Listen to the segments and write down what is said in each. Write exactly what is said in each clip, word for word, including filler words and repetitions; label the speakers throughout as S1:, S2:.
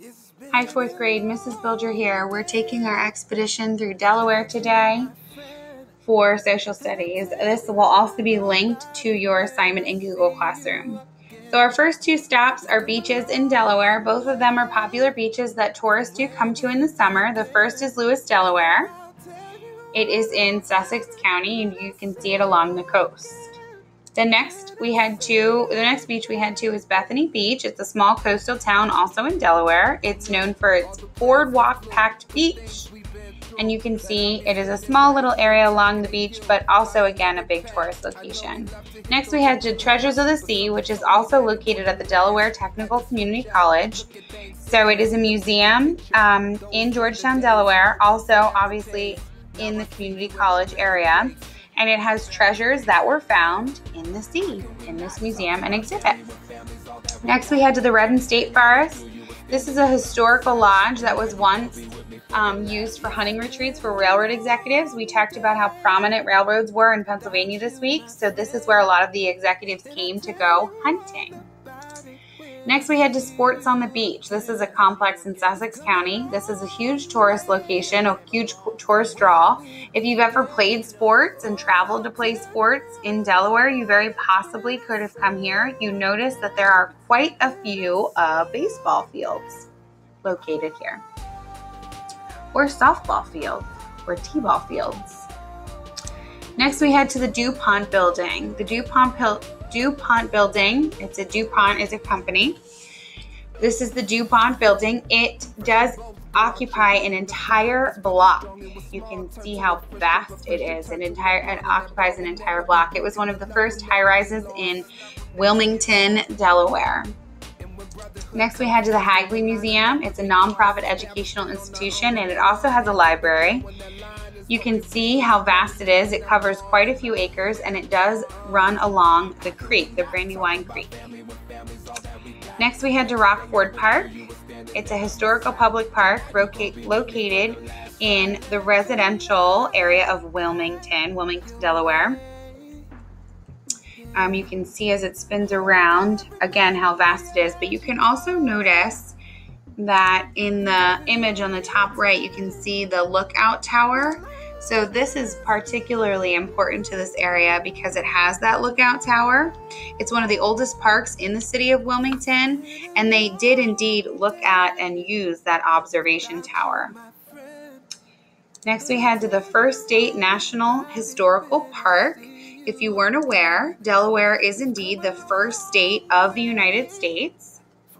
S1: Hi, fourth grade, Missus Bilger here. We're taking our expedition through Delaware today for social studies. This will also be linked to your assignment in Google Classroom. So our first two stops are beaches in Delaware. Both of them are popular beaches that tourists do come to in the summer. The first is Lewes, Delaware. It is in Sussex County, and you can see it along the coast. The next we head to, the next beach we head to is Bethany Beach. It's a small coastal town also in Delaware. It's known for its boardwalk-packed beach, and you can see it is a small little area along the beach, but also, again, a big tourist location. Next we head to Treasures of the Sea, which is also located at the Delaware Technical Community College. So it is a museum um, in Georgetown, Delaware, also obviously in the community college area. And it has treasures that were found in the sea in this museum and exhibit. Next, we head to the Redden State Forest. This is a historical lodge that was once um, used for hunting retreats for railroad executives. We talked about how prominent railroads were in Pennsylvania this week, so this is where a lot of the executives came to go hunting. Next, we head to Sports on the Beach. This is a complex in Sussex County. This is a huge tourist location, a huge tourist draw. If you've ever played sports and traveled to play sports in Delaware, you very possibly could have come here. You notice that there are quite a few uh, baseball fields located here, or softball fields, or t-ball fields. Next, we head to the DuPont building. The DuPont DuPont building, it's a DuPont is a company. This is the DuPont building. It does occupy an entire block. You can see how vast it is. An entire, it occupies an entire block. It was one of the first high-rises in Wilmington, Delaware. Next, we head to the Hagley Museum. It's a nonprofit educational institution, and it also has a library. You can see how vast it is. It covers quite a few acres, and it does run along the creek, the Brandywine Creek. Next, we head to Rockford Park. It's a historical public park located in the residential area of Wilmington, Wilmington, Delaware. Um, you can see as it spins around, again, how vast it is, but you can also notice that in the image on the top right, you can see the lookout tower. So this is particularly important to this area because it has that lookout tower. It's one of the oldest parks in the city of Wilmington, and they did indeed look at and use that observation tower. Next, we head to the First State National Historical Park. If you weren't aware, Delaware is indeed the first state of the United States.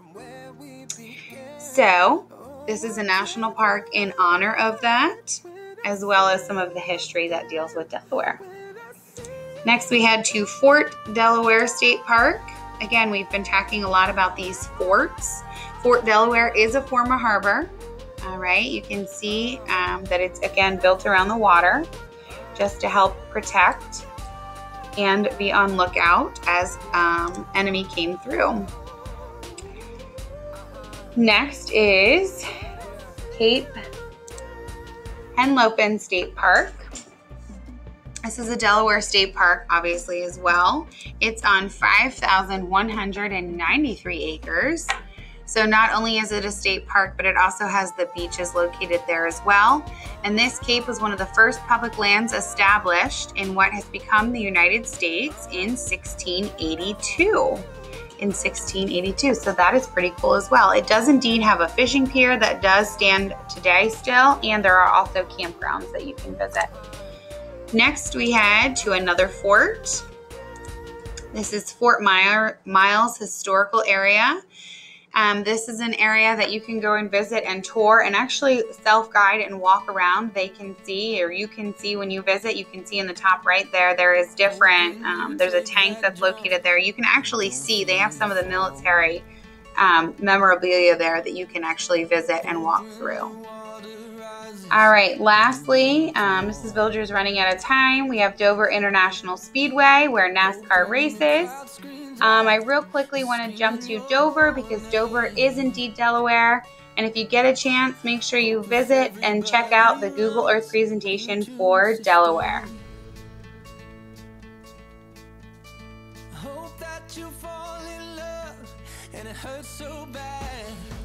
S1: So this is a national park in honor of that, as well as some of the history that deals with Delaware. Next, we head to Fort Delaware State Park. Again, we've been talking a lot about these forts. Fort Delaware is a former harbor. All right, you can see um, that it's, again, built around the water just to help protect and be on lookout as um, enemy came through. Next is Cape Henlopen State Park. This is a Delaware state park, obviously, as well. It's on five thousand one hundred ninety-three acres. So not only is it a state park, but it also has the beaches located there as well. And this cape was one of the first public lands established in what has become the United States in sixteen eighty-two. In sixteen eighty-two, so that is pretty cool as well. It does indeed have a fishing pier that does stand today still, and there are also campgrounds that you can visit. Next, we head to another fort. This is Fort Miles Historical Area. Um, this is an area that you can go and visit and tour and actually self-guide and walk around. They can see, or you can see when you visit, you can see in the top right there, there is different, um, there's a tank that's located there. You can actually see, they have some of the military um, memorabilia there that you can actually visit and walk through. All right, lastly, um, Missus Bilger is running out of time. We have Dover International Speedway, where NASCAR races. Um, I real quickly want to jump to Dover because Dover is indeed Delaware. And if you get a chance, make sure you visit and check out the Google Earth presentation for Delaware. Hope that you fall in love and it hurts so bad.